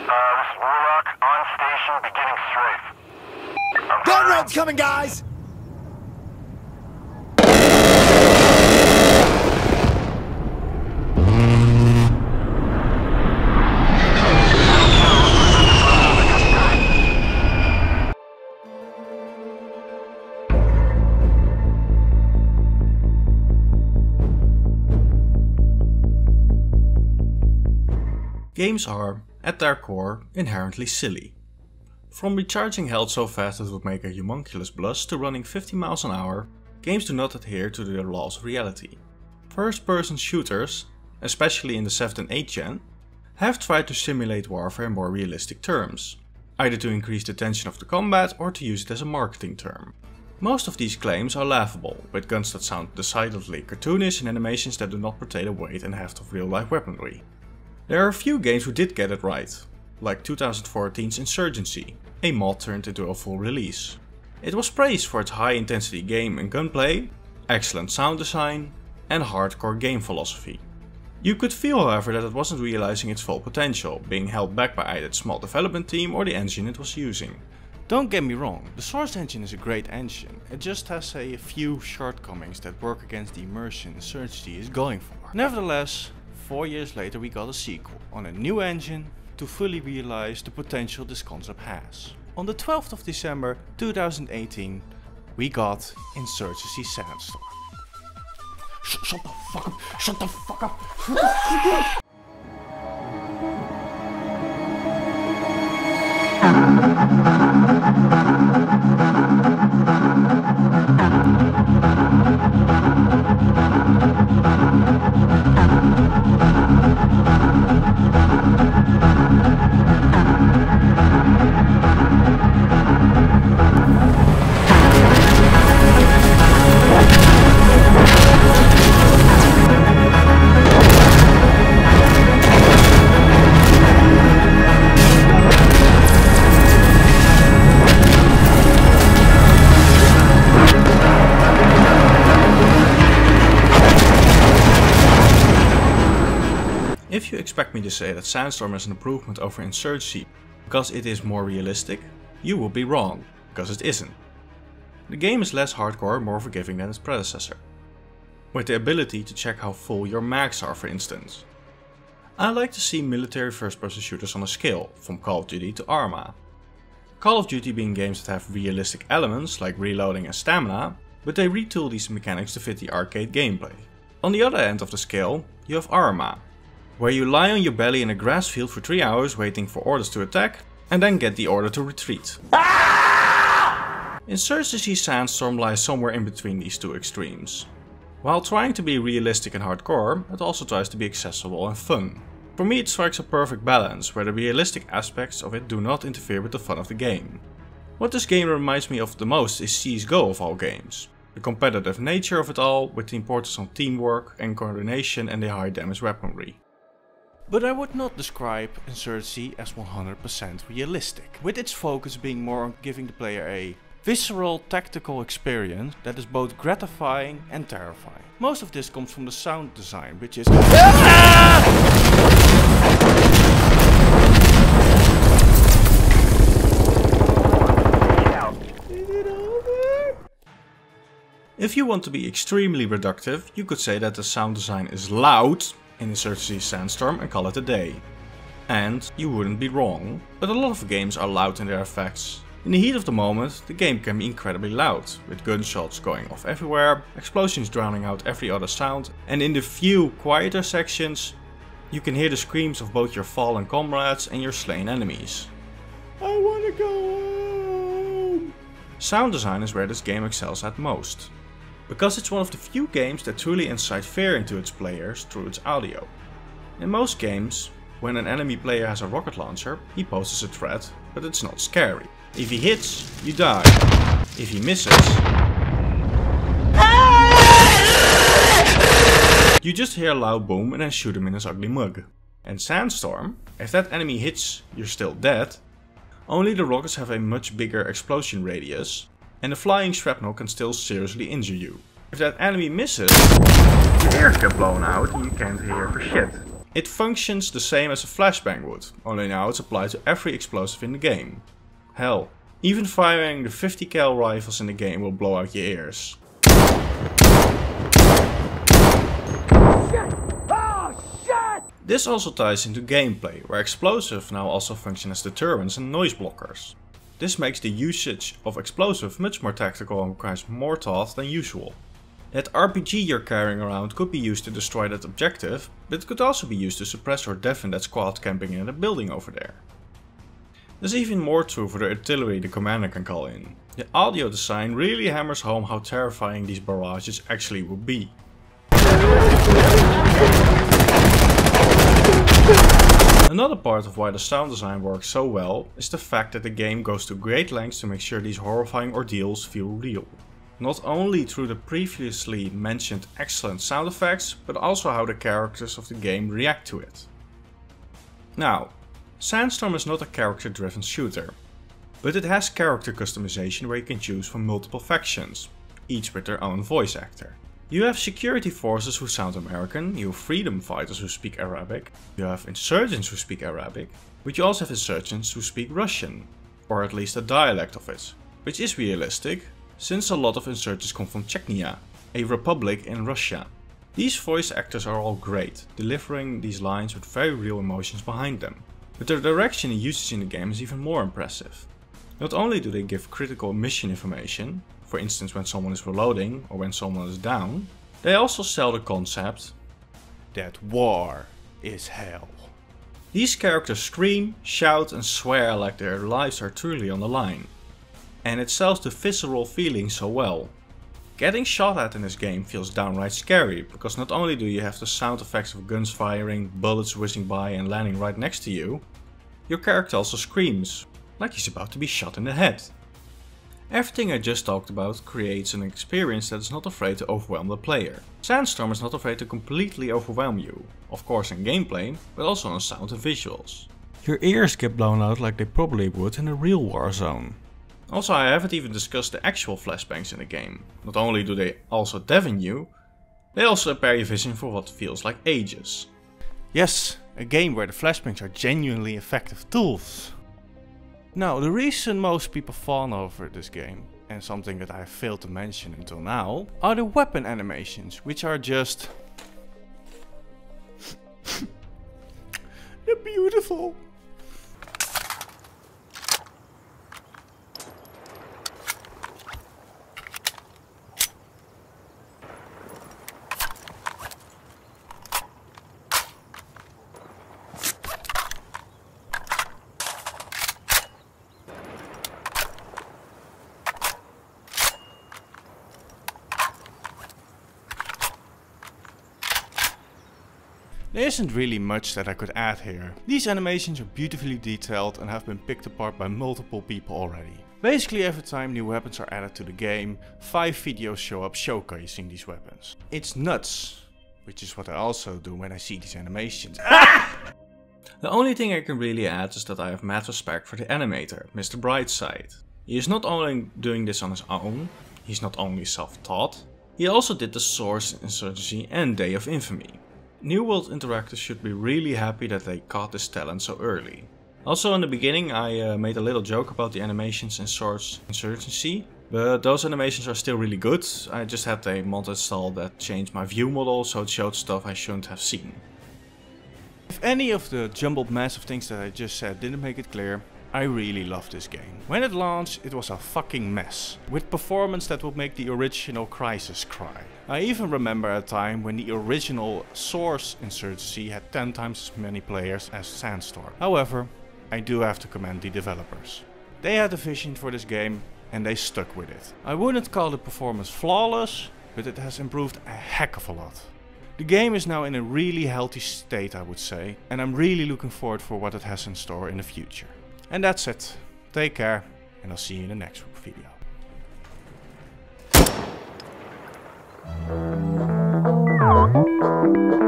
This is Warlock, on station, beginning strafe. Gun raid's coming, guys! Games are, at their core, inherently silly. From recharging health so fast that it would make a homunculus blush to running 50 miles an hour, games do not adhere to the laws of reality. First-person shooters, especially in the 7th and 8th gen, have tried to simulate warfare in more realistic terms, either to increase the tension of the combat or to use it as a marketing term. Most of these claims are laughable, with guns that sound decidedly cartoonish and animations that do not portray the weight and heft of real-life weaponry. There are a few games who did get it right, like 2014's Insurgency, a mod turned into a full release. It was praised for its high-intensity game and gunplay, excellent sound design, and hardcore game philosophy. You could feel, however, that it wasn't realizing its full potential, being held back by either its small development team or the engine it was using. Don't get me wrong, the Source engine is a great engine, it just has a few shortcomings that work against the immersion Insurgency is going for. Nevertheless, 4 years later we got a sequel on a new engine to fully realize the potential this concept has. On the 12th of December 2018 we got Insurgency Sandstorm. Shut the fuck up! Shut the fuck up! Shut the fuck up! If you expect me to say that Sandstorm is an improvement over Insurgency because it is more realistic, you will be wrong, because it isn't. The game is less hardcore, more forgiving than its predecessor, with the ability to check how full your mags are, for instance. I like to see military first-person shooters on a scale, from Call of Duty to Arma. Call of Duty being games that have realistic elements like reloading and stamina, but they retool these mechanics to fit the arcade gameplay. On the other end of the scale, you have Arma, where you lie on your belly in a grass field for 3 hours waiting for orders to attack and then get the order to retreat. Insurgency Sandstorm lies somewhere in between these two extremes. While trying to be realistic and hardcore, it also tries to be accessible and fun. For me it strikes a perfect balance, where the realistic aspects of it do not interfere with the fun of the game. What this game reminds me of the most is CSGO of all games. The competitive nature of it all, with the importance on teamwork and coordination and the high damage weaponry. But I would not describe Insurgency as 100% realistic, with its focus being more on giving the player a visceral tactical experience that is both gratifying and terrifying. Most of this comes from the sound design, which is If you want to be extremely reductive, you could say that the sound design is loud in Insurgency Sandstorm and call it a day. And you wouldn't be wrong, but a lot of games are loud in their effects. In the heat of the moment, the game can be incredibly loud, with gunshots going off everywhere, explosions drowning out every other sound, and in the few quieter sections, you can hear the screams of both your fallen comrades and your slain enemies. I wanna go home! Sound design is where this game excels at most, because it's one of the few games that truly incite fear into its players through its audio. In most games, when an enemy player has a rocket launcher, he poses a threat, but it's not scary. If he hits, you die. If he misses, you just hear a loud boom and then shoot him in his ugly mug. In Sandstorm, if that enemy hits, you're still dead, only the rockets have a much bigger explosion radius, and the flying shrapnel can still seriously injure you. If that enemy misses, your ears get blown out and you can't hear for shit. It functions the same as a flashbang would, only now it's applied to every explosive in the game. Hell, even firing the 50 cal rifles in the game will blow out your ears. This also ties into gameplay, where explosives now also function as deterrents and noise blockers. This makes the usage of explosives much more tactical and requires more thought than usual. That RPG you're carrying around could be used to destroy that objective, but it could also be used to suppress or deafen that squad camping in a building over there. There's even more true for the artillery the commander can call in. The audio design really hammers home how terrifying these barrages actually would be. Another part of why the sound design works so well is the fact that the game goes to great lengths to make sure these horrifying ordeals feel real. Not only through the previously mentioned excellent sound effects, but also how the characters of the game react to it. Now, Sandstorm is not a character-driven shooter, but it has character customization where you can choose from multiple factions, each with their own voice actor. You have security forces who sound American, you have freedom fighters who speak Arabic, you have insurgents who speak Arabic, but you also have insurgents who speak Russian, or at least a dialect of it, which is realistic, since a lot of insurgents come from Chechnya, a republic in Russia. These voice actors are all great, delivering these lines with very real emotions behind them. But their direction and usage in the game is even more impressive. Not only do they give critical mission information, for instance when someone is reloading or when someone is down, they also sell the concept that war is hell. These characters scream, shout and swear like their lives are truly on the line. And it sells the visceral feeling so well. Getting shot at in this game feels downright scary, because not only do you have the sound effects of guns firing, bullets whizzing by and landing right next to you, your character also screams, like he's about to be shot in the head. Everything I just talked about creates an experience that is not afraid to overwhelm the player. Sandstorm is not afraid to completely overwhelm you, of course in gameplay, but also on sound and visuals. Your ears get blown out like they probably would in a real war zone. Also, I haven't even discussed the actual flashbangs in the game. Not only do they also deafen you, they also impair your vision for what feels like ages. Yes, a game where the flashbangs are genuinely effective tools. Now, the reason most people fawn over this game, and something that I have failed to mention until now, are the weapon animations, which are just... they're beautiful. There isn't really much that I could add here. These animations are beautifully detailed and have been picked apart by multiple people already. Basically every time new weapons are added to the game, 5 videos show up showcasing these weapons. It's nuts, which is what I also do when I see these animations. The only thing I can really add is that I have mad respect for the animator, Mr. Brightside. He is not only doing this on his own, he's not only self-taught, he also did the Source, Insurgency and Day of Infamy. New World Interactive should be really happy that they caught this talent so early. Also in the beginning I made a little joke about the animations in Source Insurgency, but those animations are still really good. I just had a mod installed that changed my view model so it showed stuff I shouldn't have seen. If any of the jumbled mess of things that I just said didn't make it clear, I really love this game. When it launched, it was a fucking mess, with performance that would make the original Crysis cry. I even remember a time when the original Source Insurgency had 10 times as many players as Sandstorm. However, I do have to commend the developers. They had a vision for this game and they stuck with it. I wouldn't call the performance flawless, but it has improved a heck of a lot. The game is now in a really healthy state, I would say, and I'm really looking forward for what it has in store in the future. And that's it. Take care, and I'll see you in the next video.